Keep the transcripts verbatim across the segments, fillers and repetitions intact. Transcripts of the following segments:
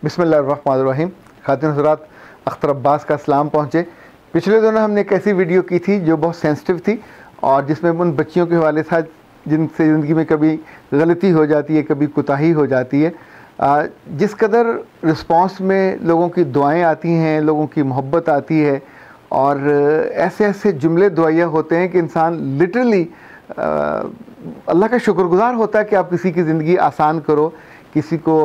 बिस्मिल्लाहिर्रहमानिर्रहीम। खातिन हज़रात, अख्तर अब्बास का सलाम पहुँचे। पिछले दिनों हमने एक ऐसी वीडियो की थी जो बहुत सेंसिटिव थी और जिसमें उन बच्चियों के हवाले साथ जिनसे ज़िंदगी में कभी गलती हो जाती है, कभी कोताही हो जाती है। जिस कदर रिस्पॉन्स में लोगों की दुआएं आती हैं, लोगों की मोहब्बत आती है और ऐसे ऐसे जुमले दुआया होते हैं कि इंसान लिटरली अल्लाह का शुक्रगुजार होता है कि आप किसी की ज़िंदगी आसान करो, किसी को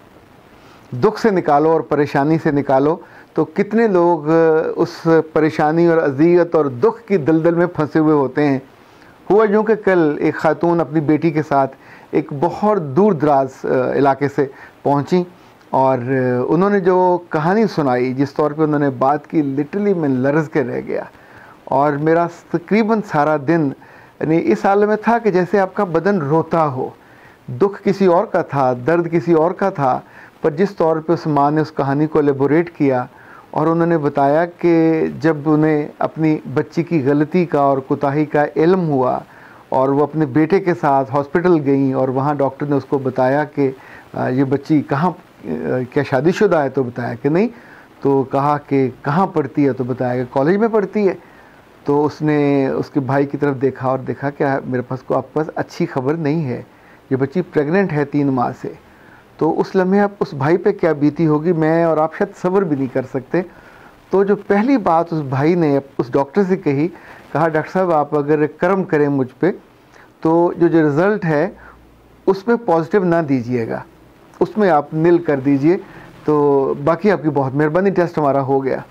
दुख से निकालो और परेशानी से निकालो। तो कितने लोग उस परेशानी और अज़ियत और दुख की दलदल में फंसे हुए होते हैं। हुआ यूँ कि कल एक खातून अपनी बेटी के साथ एक बहुत दूर दराज इलाके से पहुंची और उन्होंने जो कहानी सुनाई, जिस तौर पे उन्होंने बात की, लिटरली मैं लरज़ के रह गया। और मेरा तकरीबन सारा दिन यानी इस हाल में था कि जैसे आपका बदन रोता हो। दुख किसी और का था, दर्द किसी और का था, पर जिस तौर पे उस माँ ने उस कहानी को एलेबोरेट किया और उन्होंने बताया कि जब उन्हें अपनी बच्ची की गलती का और कोताही का इल्म हुआ और वो अपने बेटे के साथ हॉस्पिटल गई और वहाँ डॉक्टर ने उसको बताया कि ये बच्ची कहाँ, क्या शादीशुदा है, तो बताया कि नहीं। तो कहा कि कहाँ पढ़ती है, तो बताया कि कॉलेज में पढ़ती है। तो उसने उसके भाई की तरफ देखा और देखा कि मेरे पास को आपके पास अच्छी खबर नहीं है, ये बच्ची प्रेग्नेंट है तीन माह से। तो उस लम्हे आप उस भाई पे क्या बीती होगी, मैं और आप शायद सब्र भी नहीं कर सकते। तो जो पहली बात उस भाई ने उस डॉक्टर से कही, कहा डॉक्टर साहब आप अगर करम करें मुझ पे तो जो जो रिज़ल्ट है उसमें पॉजिटिव ना दीजिएगा, उसमें आप नील कर दीजिए, तो बाकी आपकी बहुत मेहरबानी, टेस्ट हमारा हो गया।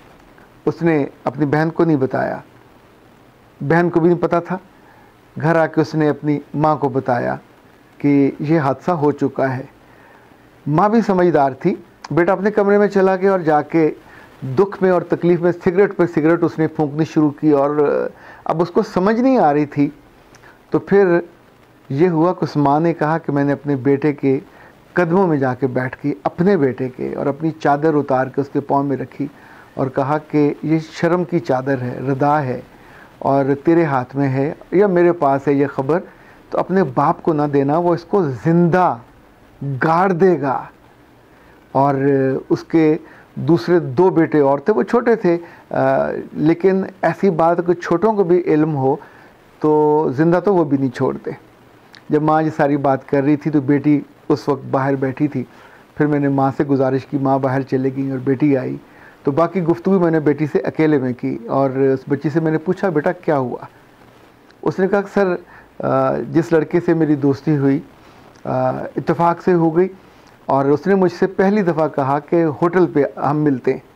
उसने अपनी बहन को नहीं बताया, बहन को भी नहीं पता था। घर आके उसने अपनी माँ को बताया कि ये हादसा हो चुका है। माँ भी समझदार थी, बेटा अपने कमरे में चला गया और जाके दुख में और तकलीफ़ में सिगरेट पर सिगरेट उसने फूंकनी शुरू की और अब उसको समझ नहीं आ रही थी। तो फिर ये हुआ कि उस माँ ने कहा कि मैंने अपने बेटे के कदमों में जाके बैठ गई, अपने बेटे के, और अपनी चादर उतार के उसके पाँव में रखी और कहा कि ये शर्म की चादर है, रदा है और तेरे हाथ में है या मेरे पास है ये ख़बर, तो अपने बाप को ना देना, वो इसको ज़िंदा गाड़ देगा। और उसके दूसरे दो बेटे और थे, वो छोटे थे, आ, लेकिन ऐसी बात कि छोटों को भी इल्म हो तो ज़िंदा तो वो भी नहीं छोड़ते। जब माँ ये सारी बात कर रही थी तो बेटी उस वक्त बाहर बैठी थी। फिर मैंने माँ से गुजारिश की, माँ बाहर चले गई और बेटी आई। तो बाकी गुफ्तगू मैंने बेटी से अकेले में की और उस बच्ची से मैंने पूछा बेटा क्या हुआ। उसने कहा सर जिस लड़के से मेरी दोस्ती हुई इत्तेफाक से हो गई और उसने मुझसे पहली दफ़ा कहा कि होटल पे हम मिलते हैं।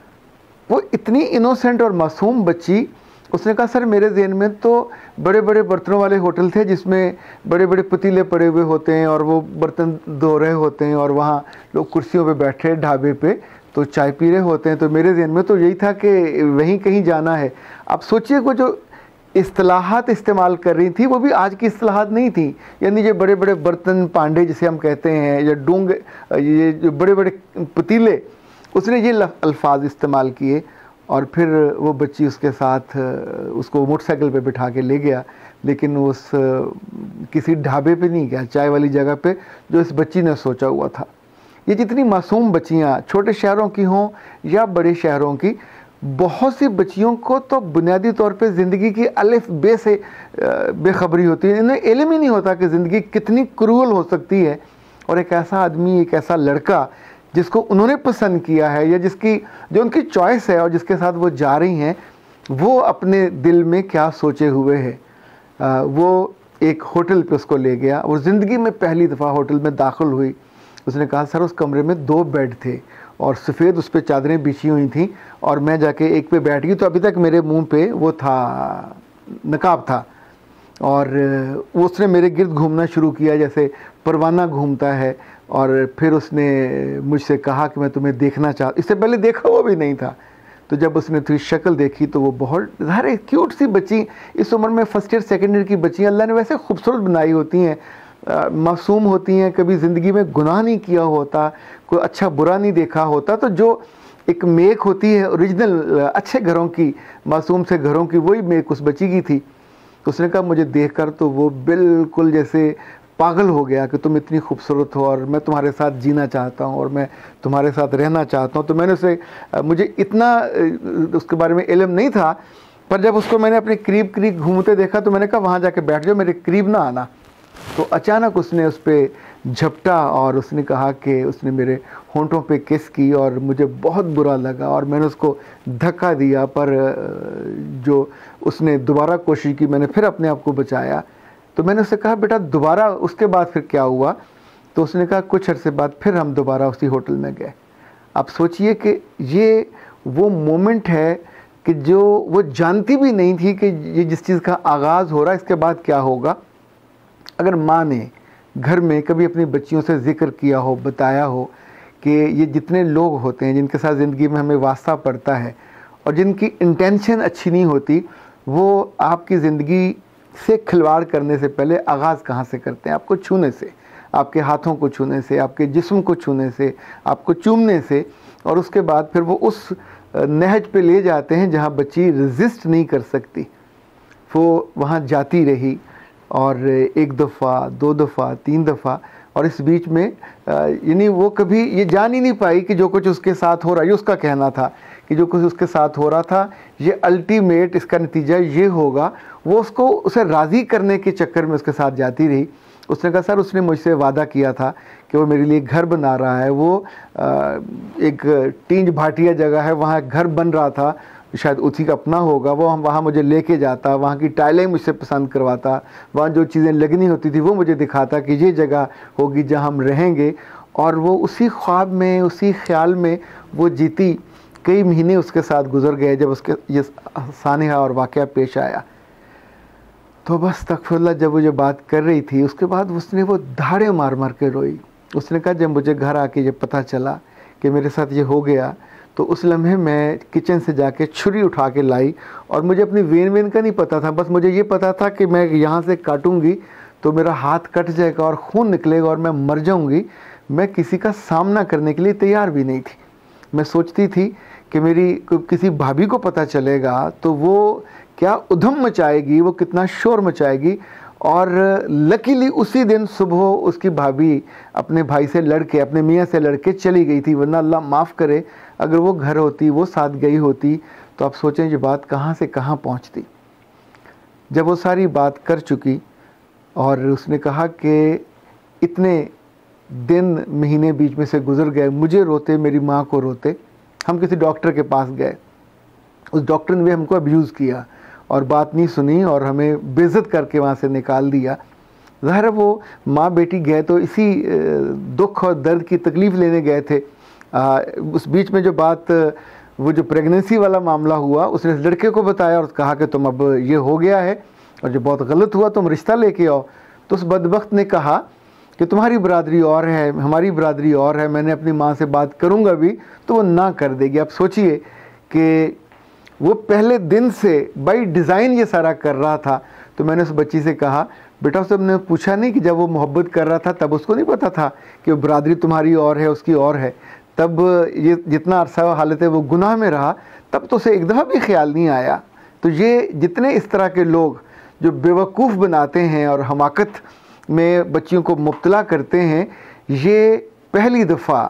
वो इतनी इनोसेंट और मासूम बच्ची, उसने कहा सर मेरे ज़हन में तो बड़े बड़े बर्तनों वाले होटल थे जिसमें बड़े बड़े पतीले पड़े हुए होते हैं और वो बर्तन धो रहे होते हैं और वहाँ लोग कुर्सियों पे बैठे ढाबे पे तो चाय पी रहे होते हैं। तो मेरे ज़हन में तो यही था कि वहीं कहीं जाना है। अब सोचिए वो जो इस्तिलाहात इस्तेमाल कर रही थी वो भी आज की इस्तिलाहात नहीं थी, यानी ये बड़े बड़े बर्तन पांडे जिसे हम कहते हैं या डूंग, ये जो बड़े बड़े पतीले, उसने ये अल्फाज इस्तेमाल किए। और फिर वो बच्ची उसके साथ उसको मोटरसाइकिल पे बिठा के ले गया, लेकिन उस किसी ढाबे पे नहीं गया, चाय वाली जगह पे जो इस बच्ची ने सोचा हुआ था। ये जितनी मासूम बच्चियाँ छोटे शहरों की हों या बड़े शहरों की, बहुत सी बच्चियों को तो बुनियादी तौर पे ज़िंदगी की अलिफ बे से बेखबरी होती है। इन्हें इल्म ही नहीं होता कि ज़िंदगी कितनी क्रूअल हो सकती है। और एक ऐसा आदमी, एक ऐसा लड़का जिसको उन्होंने पसंद किया है या जिसकी जो उनकी चॉइस है और जिसके साथ वो जा रही हैं, वो अपने दिल में क्या सोचे हुए है। वो एक होटल पे उसको ले गया और ज़िंदगी में पहली दफ़ा होटल में दाखिल हुई। उसने कहा सर उस कमरे में दो बेड थे और सफ़ेद उस पर चादरें बिछी हुई थी और मैं जाके एक पे बैठ गई तो अभी तक मेरे मुंह पे वो था, नकाब था, और उसने मेरे गिर्द घूमना शुरू किया जैसे परवाना घूमता है। और फिर उसने मुझसे कहा कि मैं तुम्हें देखना चाह, इससे पहले देखा वो भी नहीं था। तो जब उसने थोड़ी शक्ल देखी तो वो बहुत ज़ाहिर क्यूट सी बच्ची, इस उम्र में फर्स्ट ईयर सेकेंड ईयर की बच्ची अल्लाह ने वैसे खूबसूरत बनाई होती हैं, मासूम होती हैं, कभी ज़िंदगी में गुनाह नहीं किया होता, कोई अच्छा बुरा नहीं देखा होता। तो जो एक मेक होती है ओरिजिनल अच्छे घरों की, मासूम से घरों की, वही मेक उस बच्ची की थी। तो उसने कहा मुझे देखकर तो वो बिल्कुल जैसे पागल हो गया कि तुम इतनी खूबसूरत हो और मैं तुम्हारे साथ जीना चाहता हूँ और मैं तुम्हारे साथ रहना चाहता हूँ। तो मैंने उसे, मुझे इतना उसके बारे में इल्म नहीं था, पर जब उसको मैंने अपने करीब करीब घूमते देखा तो मैंने कहा वहाँ जाके बैठ जाओ, मेरे करीब ना आना। तो अचानक उसने उस पर झपटा और उसने कहा कि उसने मेरे होंठों पे किस की और मुझे बहुत बुरा लगा और मैंने उसको धक्का दिया, पर जो उसने दोबारा कोशिश की, मैंने फिर अपने आप को बचाया। तो मैंने उससे कहा बेटा दोबारा उसके बाद फिर क्या हुआ? तो उसने कहा कुछ अरसे बाद फिर हम दोबारा उसी होटल में गए। आप सोचिए कि ये वो मोमेंट है कि जो वो जानती भी नहीं थी कि ये जिस चीज़ का आगाज़ हो रहा है इसके बाद क्या होगा। अगर माँ ने घर में कभी अपनी बच्चियों से ज़िक्र किया हो, बताया हो कि ये जितने लोग होते हैं जिनके साथ ज़िंदगी में हमें वास्ता पड़ता है और जिनकी इंटेंशन अच्छी नहीं होती, वो आपकी ज़िंदगी से खिलवाड़ करने से पहले आगाज़ कहाँ से करते हैं? आपको छूने से, आपके हाथों को छूने से, आपके जिस्म को छूने से, आपको चूमने से, और उसके बाद फिर वो उस नहज पे ले जाते हैं जहाँ बच्ची रेजिस्ट नहीं कर सकती। वो वहाँ जाती रही और एक दफ़ा, दो दफ़ा, तीन दफ़ा, और इस बीच में यानी वो कभी ये जान ही नहीं पाई कि जो कुछ उसके साथ हो रहा है, ये उसका कहना था कि जो कुछ उसके साथ हो रहा था ये अल्टीमेट इसका नतीजा ये होगा। वो उसको उसे राज़ी करने के चक्कर में उसके साथ जाती रही। उसने कहा सर उसने मुझसे वादा किया था कि वो मेरे लिए घर बना रहा है, वो एक टींज भाटिया जगह है वहाँ घर बन रहा था, शायद उसी का अपना होगा, वो हम वहाँ मुझे लेके जाता, वहाँ की टाइलें मुझसे पसंद करवाता, वहाँ जो चीज़ें लगनी होती थी वो मुझे दिखाता कि ये जगह होगी जहाँ हम रहेंगे। और वो उसी ख्वाब में, उसी ख्याल में वो जीती। कई महीने उसके साथ गुजर गए जब उसके ये सानिहा और वाक़या पेश आया। तो बस तकफुल्ला जब वो जो बात कर रही थी उसके बाद उसने वो धाड़े मार मार के रोई। उसने कहा जब मुझे घर आके ये पता चला कि मेरे साथ ये हो गया तो उस लम्हे मैं किचन से जाके छुरी उठा के लाई और मुझे अपनी वेन वेन का नहीं पता था, बस मुझे ये पता था कि मैं यहाँ से काटूंगी तो मेरा हाथ कट जाएगा और खून निकलेगा और मैं मर जाऊँगी। मैं किसी का सामना करने के लिए तैयार भी नहीं थी। मैं सोचती थी कि मेरी किसी भाभी को पता चलेगा तो वो क्या उधम मचाएगी, वो कितना शोर मचाएगी। और लकीली उसी दिन सुबह उसकी भाभी अपने भाई से लड़के, अपने मियाँ से लड़के चली गई थी, वरना अल्लाह माफ़ करे अगर वो घर होती, वो साथ गई होती तो आप सोचें ये बात कहाँ से कहाँ पहुँचती। जब वो सारी बात कर चुकी और उसने कहा कि इतने दिन महीने बीच में से गुजर गए, मुझे रोते, मेरी माँ को रोते, हम किसी डॉक्टर के पास गए। उस डॉक्टर ने भी हमको अब्यूज़ किया और बात नहीं सुनी और हमें बेइज्जत करके वहाँ से निकाल दिया। ज़ाहिर है वो माँ बेटी गए तो इसी दुख और दर्द की तकलीफ़ लेने गए थे। आ, उस बीच में जो बात, वो जो प्रेगनेंसी वाला मामला हुआ, उसने लड़के को बताया और कहा कि तुम अब ये हो गया है और जो बहुत गलत हुआ तुम रिश्ता लेके आओ। तो उस बदबख्त ने कहा कि तुम्हारी बरादरी और है, हमारी बरादरी और है, मैंने अपनी माँ से बात करूँगा भी तो वो ना कर देगी। आप सोचिए कि वो पहले दिन से बाई डिज़ाइन ये सारा कर रहा था। तो मैंने उस बच्ची से कहा बेटा उससे हमने पूछा नहीं कि जब वो मोहब्बत कर रहा था तब उसको नहीं पता था कि वो बरादरी तुम्हारी और है, उसकी और है, तब ये जितना अरसा हालत है वो गुनाह में रहा, तब तो उसे एक दफ़ा भी ख्याल नहीं आया। तो ये जितने इस तरह के लोग जो बेवकूफ़ बनाते हैं और हमाकत में बच्चियों को मुब्तला करते हैं, ये पहली दफ़ा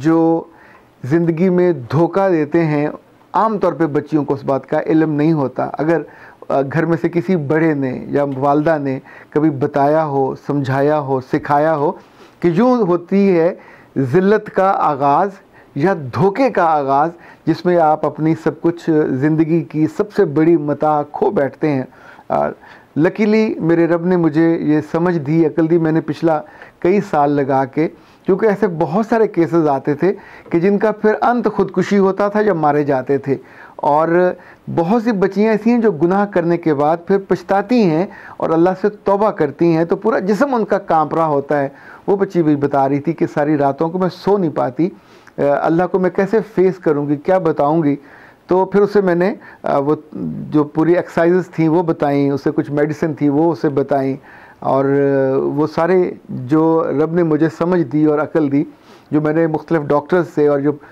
जो ज़िंदगी में धोखा देते हैं। आम तौर पे बच्चियों को उस बात का इल्म नहीं होता। अगर घर में से किसी बड़े ने या वालदा ने कभी बताया हो, समझाया हो, सिखाया हो कि यूँ होती है ज़िल्लत का आगाज़ या धोखे का आगाज़, जिसमें आप अपनी सब कुछ ज़िंदगी की सबसे बड़ी मता खो बैठते हैं। लकीली मेरे रब ने मुझे ये समझ दी, अकल दी, मैंने पिछला कई साल लगा के, क्योंकि ऐसे बहुत सारे केसेस आते थे कि जिनका फिर अंत खुदकुशी होता था या मारे जाते थे। और बहुत सी बच्चियाँ ऐसी हैं जो गुनाह करने के बाद फिर पछताती हैं और अल्लाह से तौबा करती हैं तो पूरा जिस्म उनका कांप रहा होता है। वो बच्ची भी बता रही थी कि सारी रातों को मैं सो नहीं पाती, अल्लाह को मैं कैसे फेस करूँगी, क्या बताऊँगी। तो फिर उसे मैंने वो जो पूरी एक्सरसाइजेस थी वो बताई, उसे कुछ मेडिसिन थी वो उसे बताई, और वो सारे जो रब ने मुझे समझ दी और अकल दी, जो मैंने मुख्तलिफ़ डॉक्टर्स से और जो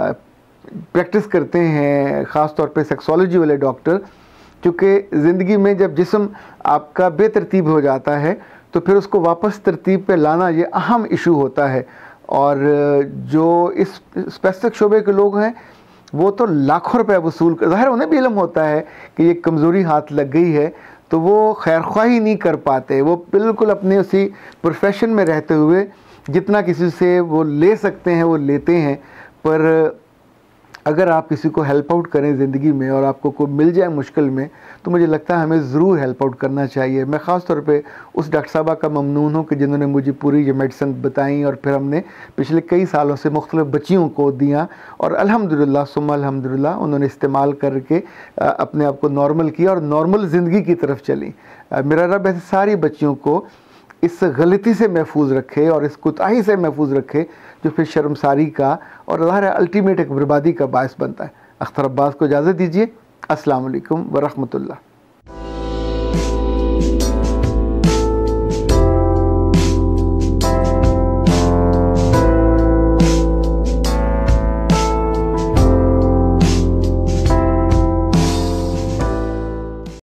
प्रैक्टिस करते हैं ख़ास तौर पे सेक्सोलॉजी वाले डॉक्टर, क्योंकि ज़िंदगी में जब जिस्म आपका बेतरतीब हो जाता है तो फिर उसको वापस तरतीब पे लाना ये अहम इशू होता है। और जो इस स्पेसिफिक शोबे के लोग हैं वो तो लाखों रुपए वसूल कर, ज़ाहिर उन्हें भी इल्म होता है कि ये कमज़ोरी हाथ लग गई है, तो वो खैरख्वाही नहीं कर पाते, वो बिल्कुल अपने उसी प्रोफेशन में रहते हुए जितना किसी से वो ले सकते हैं वो लेते हैं। पर अगर आप किसी को हेल्प आउट करें ज़िंदगी में और आपको कोई मिल जाए मुश्किल में, तो मुझे लगता है हमें ज़रूर हेल्प आउट करना चाहिए। मैं ख़ास तौर पे उस डॉक्टर साहबा का ममनून हूँ कि जिन्होंने मुझे पूरी ये मेडिसिन बताई और फिर हमने पिछले कई सालों से मुख्तलिफ़ बच्चियों को दिया और अल्हम्दुलिल्लाह सुम्मा अल्हम्दुलिल्लाह उन्होंने इस्तेमाल करके अपने आप को नॉर्मल किया और नॉर्मल ज़िंदगी की तरफ चली। मेरा रब ऐसे सारी बच्चियों को इस गलती से महफूज रखे और इस कुताही से महफूज रखे जो फिर शर्मसारी का और ज़ाहिर है अल्टीमेट एक बर्बादी का बायस बनता है। अख्तर अब्बास को इजाज़त दीजिए। अस्सलाम वालेकुम व रहमतुल्लाह।